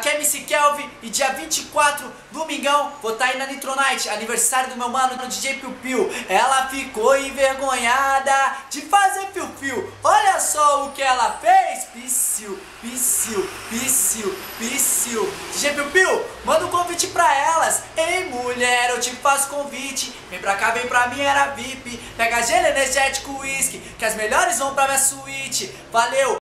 Aqui é MC Kelvin e dia 24, domingão, vou estar aí na Nitro Night, aniversário do meu mano, no DJ Piu Piu. Ela ficou envergonhada de fazer piu-piu. Olha só o que ela fez. Psiu, psiu, psiu, psiu. DJ Piu Piu, manda um convite pra elas. Ei mulher, eu te faço convite. Vem pra cá, vem pra mim, era VIP. Pega gelo energético, whisky, que as melhores vão pra minha suíte. Valeu!